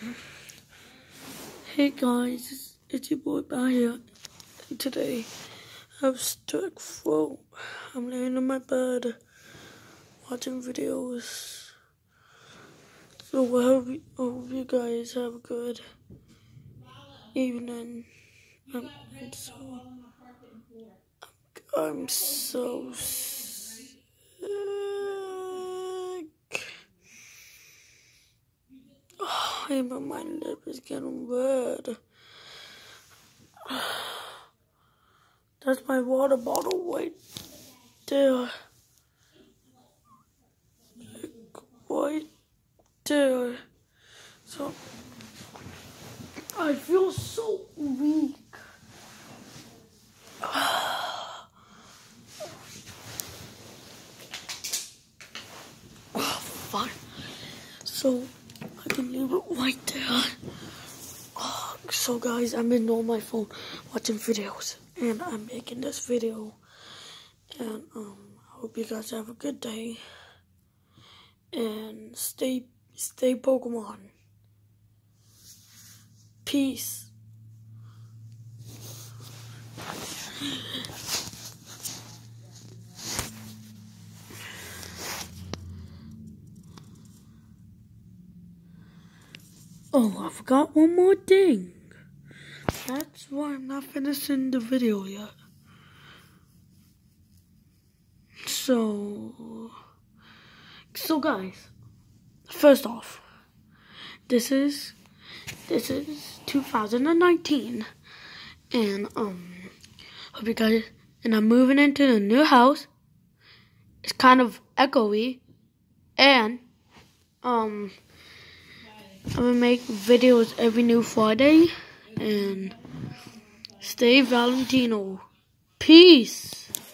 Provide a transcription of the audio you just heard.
Hey guys, it's your boy Ba here. And today I have strep throat. I'm laying in my bed watching videos. So I hope you guys have a good evening. I'm so sick. Even my lip is getting red. That's my water bottle right there. Right there. So I feel so weak. Fine. So I can leave it right there. So guys, I'm in on my phone watching videos, and I'm making this video, and I hope you guys have a good day, and stay Pokemon. Peace. Oh, I forgot one more thing. That's why I'm not finishing the video yet. So guys, first off, this is 2019, and hope you guys. And I'm moving into the new house. It's kind of echoey, and I'm gonna make videos every new Friday, and stay Valentino. Peace.